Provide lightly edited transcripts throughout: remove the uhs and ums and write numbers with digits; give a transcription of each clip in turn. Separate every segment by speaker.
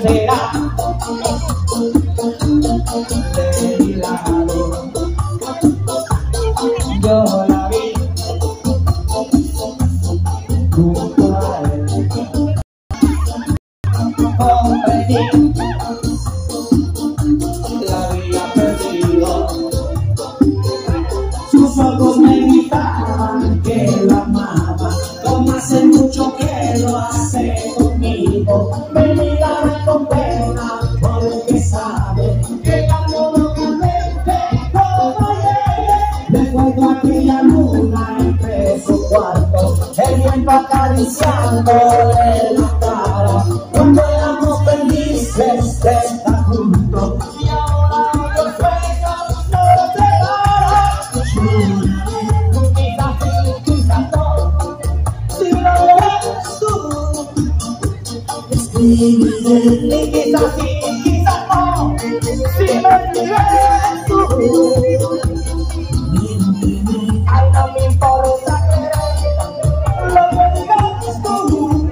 Speaker 1: será de mi lado. Yo la vi junto a él, comprendí, la había perdido. Sus ojos me gritaban que la amaba, como hace mucho que lo hace conmigo. Me miraba con pena porque sabe que la monótonamente como ayer. Recuerdo aquella luna entre su cuarto, el viento acariciándole la cara, cuando éramos felices de estar juntos. Y ahora los sueños nos separan. Quizás no, si no eres tú. Y quizás sí, quizás no, si no eres tú. Ay, no me importa lo que digas tú.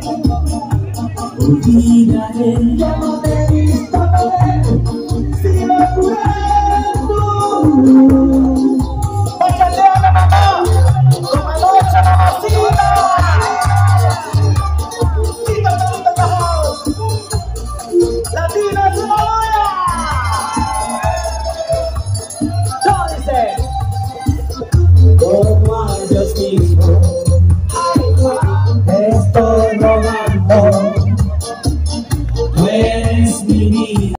Speaker 1: Olvidaré, yo no te he visto ver, si no eres tú. Óchale a la mamá, como anoche mamacita. Quita tanto cajón, Latina Sonora. ¿Cómo dice? Como a Dios mismo, te estoy rogando, tú eres mi vida.